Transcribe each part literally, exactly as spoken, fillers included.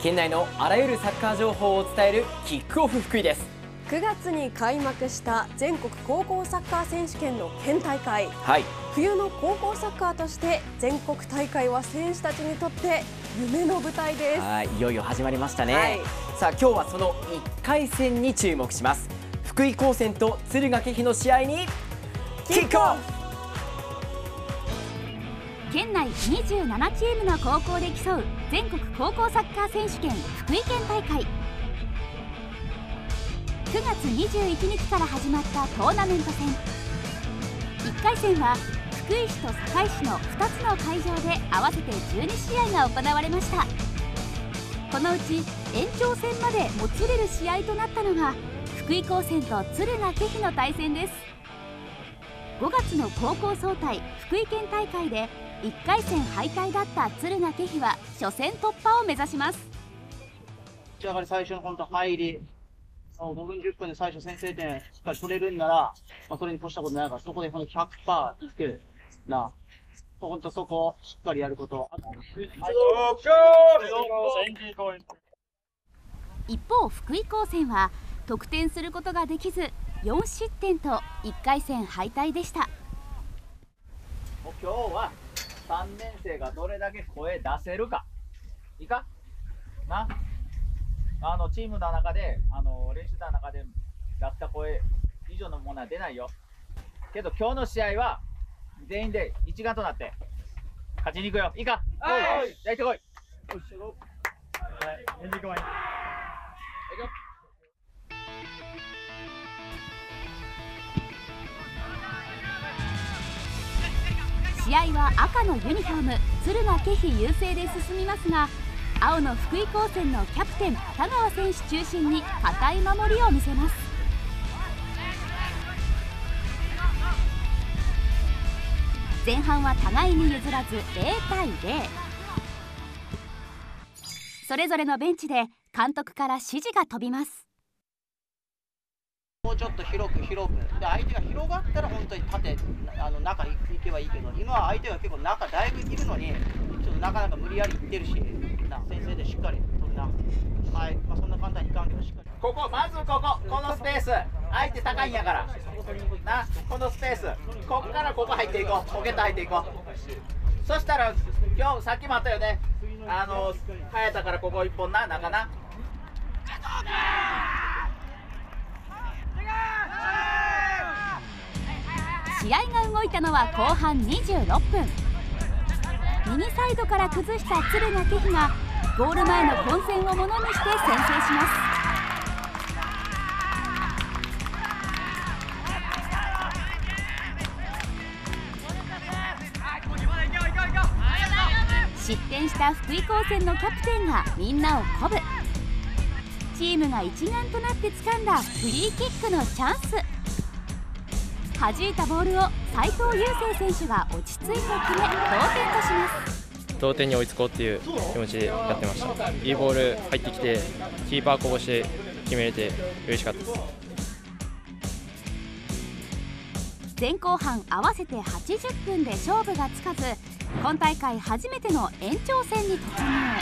県内のあらゆるサッカー情報を伝えるキックオフ福井です。 くがつに開幕した全国高校サッカー選手権の県大会、 はい、 冬の高校サッカーとして全国大会は選手たちにとって夢の舞台です。 はい、いよいよ始まりましたね、 はい、 さあ今日はそのいっかい戦に注目します。福井高専と敦賀気比の試合にキックオフ。 県内にじゅうななチームの高校で競う全国高校サッカー選手権福井県大会。くがつにじゅういちにちから始まったトーナメント戦。いっかい戦は福井市と坂井市のふたつの会場で合わせてじゅうにしあいが行われました。このうち延長戦までもつれる試合となったのが福井高専と敦賀気比の対戦です。ごがつの高校総体福井県大会でいっかい戦敗退だった敦賀気比は初戦突破を目指します。 立ち上がり最初の本当入りごふんじゅっぷんで最初先制点しっかり取れるんなら、まあ、それに越したことないから、そこでこの ひゃくパーセント つけるな、本当そこをしっかりやること。 一方福井高専は得点することができずよんしってんといっかい戦敗退でした。 もう今日はさんねん生がどれだけ声出せるかいいかな。あのチームの中であの練習の中で出した声以上のものは出ないよ。けど今日の試合は全員で一丸となって勝ちに行くよ。いいか。はい。じゃあ行ってこい。 試合は赤のユニフォーム敦賀気比優勢で進みますが、青の福井高専のキャプテン田川選手中心に堅い守りを見せます。前半は互いに譲らずゼロたいゼロ。それぞれのベンチで監督から指示が飛びます。 もうちょっと広く広くで、相手が広がったら本当に縦あの中行けばいいけど、今は相手が結構中だいぶいるのにちょっとなかなか無理やりいってるしな、先生でしっかり取るな。はい、まあ、そんな簡単にいかんけどしっかりここまずこここのスペース相手高いんやからな、このスペースここからここ入っていこう、ポケット入っていこう。そしたら今日さっきもあったよね、あの早田からここいっぽんな中な。 試合が動いたのは後半にじゅうろっぷん。右サイドから崩した敦賀気比がゴール前の混戦をものにして先制します。失点した福井高専のキャプテンがみんなを鼓舞。チームが一丸となって掴んだフリーキックのチャンス。弾いたボールを斉藤優成選手が落ち着いて決め同点とします。 同点に追いつこうっていう気持ちでやってました。いいボール入ってきてキーパーこぼして決めれて嬉しかったです。 前後半合わせてはちじゅっぷんで勝負がつかず、今大会初めての延長戦に突入。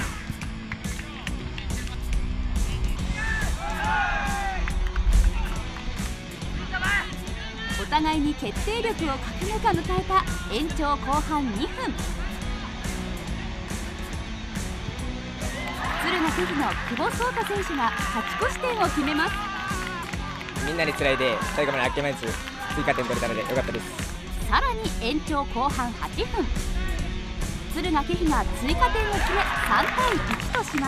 お互いに決定力を欠く中迎えた延長後半にふん。敦賀気比の久保颯太選手が勝ち越し点を決めます。 みんなでつないで最後まで諦めず追加点取れたので良かったです。 さらに延長後半はっぷん、敦賀気比が追加点を決めさんたいいちとします。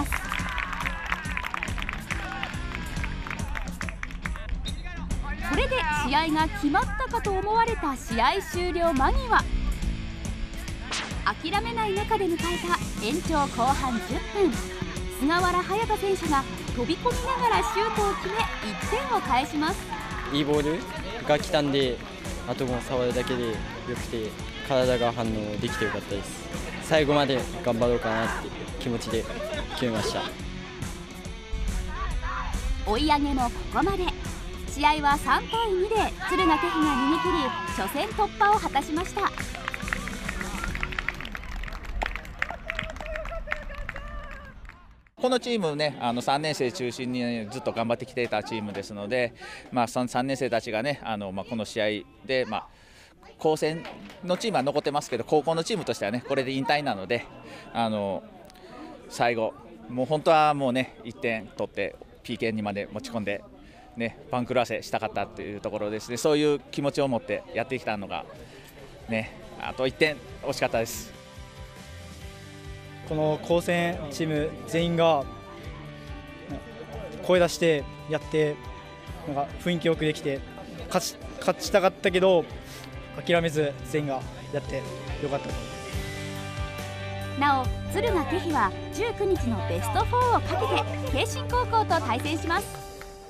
これで試合が決まったかと思われた試合終了間際、諦めない中で迎えた延長後半じゅっぷん、菅原隼人選手が飛び込みながらシュートを決めいってんを返します。 いいボールが来たんで、あともう触るだけでよくて体が反応できてよかったです。最後まで頑張ろうかなって気持ちで決めました。 追い上げもここまで。試合はさんたいにで敦賀気比が逃げ切り初戦突破を果たしました。 ここのチームね、あのさんねん生中心に、ね、ずっと頑張ってきていたチームですので、まあ、さんねん生たちがね、あのまあ、この試合で、まあ、高専のチームは残ってますけど、高校のチームとしてはね、これで引退なので、あの最後、もう本当はもうね、いってん取って、ピーケー にまで持ち込んで、ね、番狂わせしたかったというところですね、そういう気持ちを持ってやってきたのが、ね、あといってん惜しかったです。 この高専チーム全員が声出してやってなんか雰囲気よくできて勝ち、勝ちたかったけど諦めず全員がやってよかった。 なお敦賀気比はじゅうくにちのベストフォーをかけて慶信高校と対戦します。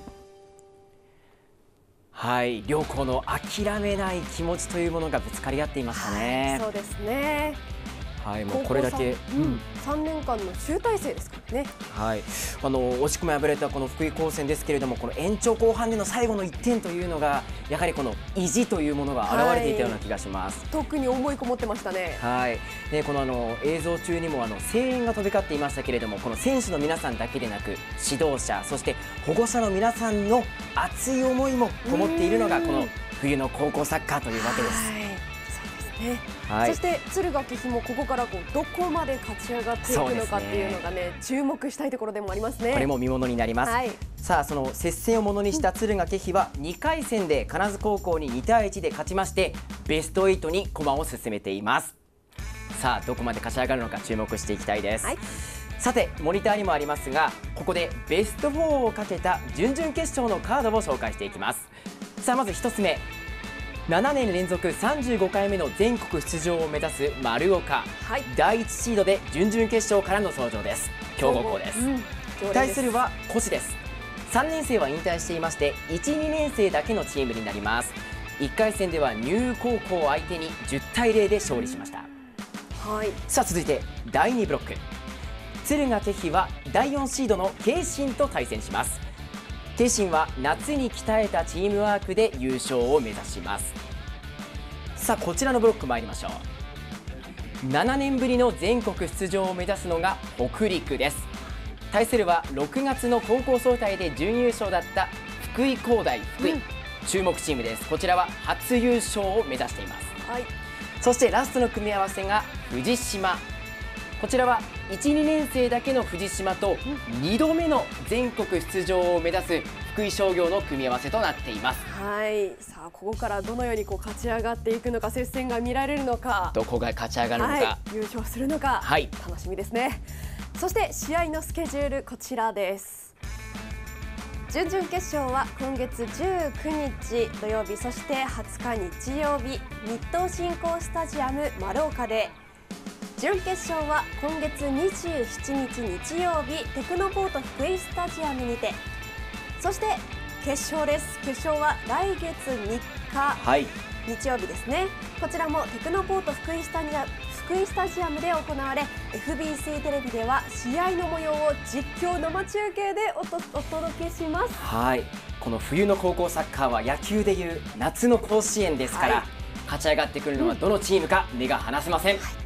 はい、両校の諦めない気持ちというものがぶつかり合っていましたね。 はい、そうですね。 はい、もうこれだけ、 うん、さんねんかんの集大成ですからね。 はい、あの惜しくも敗れたこの福井高専ですけれども、この延長後半での最後のいってんというのがやはりこの意地というものが現れていたような気がします。はい、 特に思いこもってましたね。 はい、でこのあの映像中にもあの声援が飛び交っていましたけれども、この選手の皆さんだけでなく指導者、そして保護者の皆さんの熱い思いもこもっているのがこの冬の高校サッカーというわけです。 はい、そうですね。 はい、 そして敦賀気比もここからこうどこまで勝ち上がっていくのかっていうのがね、注目したいところでもありますね。 これも見ものになります。はい、さあその接戦をものにした敦賀気比はにかい戦で金津高校ににたいいちで勝ちましてベストはちに駒を進めています。さあどこまで勝ち上がるのか注目していきたいです。はい、さてモニターにもありますが、ここでベストフォーをかけた準々決勝のカードを紹介していきます。さあまずひとつめ、ななねん連続さんじゅうごかいめの全国出場を目指す丸岡、はい、だいいちシードで準々決勝からの登場です。強豪校です。うん、対するは越です。さんねん生は引退していまして、いち、にねん生だけのチームになります。いっかい戦では丹生高校を相手にじゅったいゼロで勝利しました。はい、さあ続いてだいにブロック、敦賀気比はだいよんシードの慶信と対戦します。慶信は夏に鍛えたチームワークで優勝を目指します。さあこちらのブロック参りましょう。ななねんぶりの全国出場を目指すのが北陸です。対するはろくがつの高校総体で準優勝だった福井工大福井、うん、注目チームです。こちらは初優勝を目指しています。はい、そしてラストの組み合わせが藤島。こちらはいち、にねん生だけの藤島とにどめの全国出場を目指す福井商業の組み合わせとなっています。 はい、さあここからどのようにこう勝ち上がっていくのか、接戦が見られるのか、 どこが勝ち上がるのか、 はい、優勝するのか、はい、楽しみですね。そして試合のスケジュールこちらです。準々決勝は今月じゅうくにち土曜日、そしてはつか日曜日、日東振興スタジアム丸岡で、準決勝は今月にじゅうしちにち日曜日、テクノポート福井スタジアムにて、そして決勝です。決勝は来月みっか、はい、日曜日ですね。こちらもテクノポート福井スタジアム福井スタジアムで行われ、 エフビーシー テレビでは試合の模様を実況生中継でおとお届けします。 はい、この冬の高校サッカーは野球でいう夏の甲子園ですから、はい、勝ち上がってくるのはどのチームか目が離せません。はい、